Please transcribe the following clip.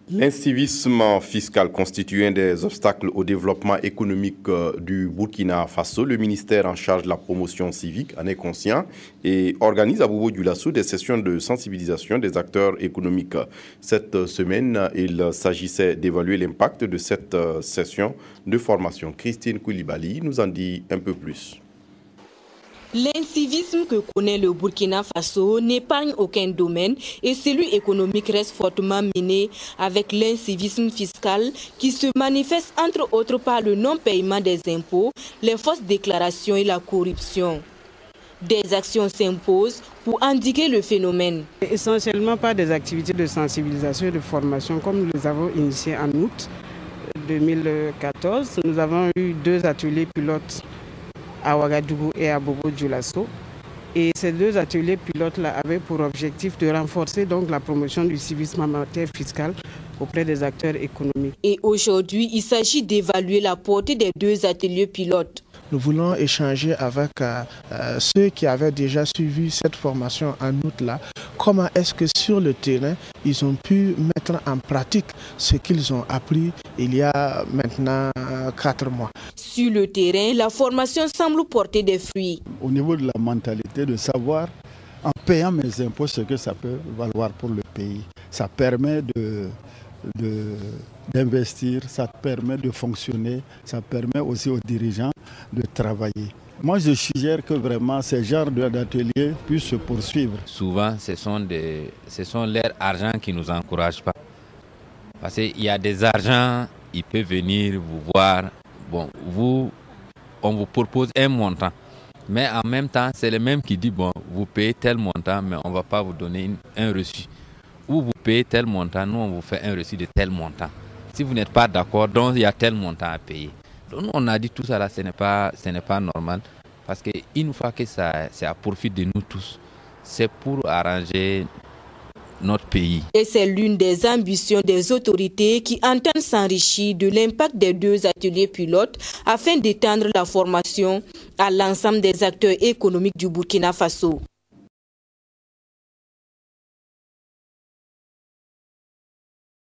L'incivisme fiscal constitue un des obstacles au développement économique du Burkina Faso. Le ministère en charge de la promotion civique en est conscient et organise à Bobo Dioulasso des sessions de sensibilisation des acteurs économiques. Cette semaine, il s'agissait d'évaluer l'impact de cette session de formation. Christine Koulibaly nous en dit un peu plus. L'incivisme que connaît le Burkina Faso n'épargne aucun domaine et celui économique reste fortement mené avec l'incivisme fiscal qui se manifeste entre autres par le non-paiement des impôts, les fausses déclarations et la corruption. Des actions s'imposent pour indiquer le phénomène. Essentiellement par des activités de sensibilisation et de formation comme nous les avons initiées en août 2014. Nous avons eu 2 ateliers pilotes à Ouagadougou et à Bobo Dioulasso. Et ces 2 ateliers pilotes-là avaient pour objectif de renforcer donc la promotion du civisme en matière fiscale auprès des acteurs économiques. Et aujourd'hui, il s'agit d'évaluer la portée des 2 ateliers pilotes. Nous voulons échanger avec ceux qui avaient déjà suivi cette formation en août-là. Comment est-ce que sur le terrain, ils ont pu mettre en pratique ce qu'ils ont appris il y a maintenant 4 mois. Sur le terrain, la formation semble porter des fruits. Au niveau de la mentalité, de savoir en payant mes impôts ce que ça peut valoir pour le pays. Ça permet d'investir, ça permet de fonctionner, ça permet aussi aux dirigeants de travailler. Moi, je suggère que vraiment ces genres d'ateliers puissent se poursuivre. Souvent, ce sont leurs argent qui ne nous encouragent pas. Parce qu'il y a des argents, ils peuvent venir vous voir. Bon, on vous propose un montant. Mais en même temps, c'est le même qui dit, bon, vous payez tel montant, mais on ne va pas vous donner un reçu. Ou vous payez tel montant, nous on vous fait un reçu de tel montant. Si vous n'êtes pas d'accord, donc il y a tel montant à payer. Donc nous, on a dit tout ça là, ce n'est pas normal. Parce qu'une fois que c'est à profit de nous tous, c'est pour arranger notre pays. Et c'est l'une des ambitions des autorités qui entendent s'enrichir de l'impact des 2 ateliers pilotes afin d'étendre la formation à l'ensemble des acteurs économiques du Burkina Faso.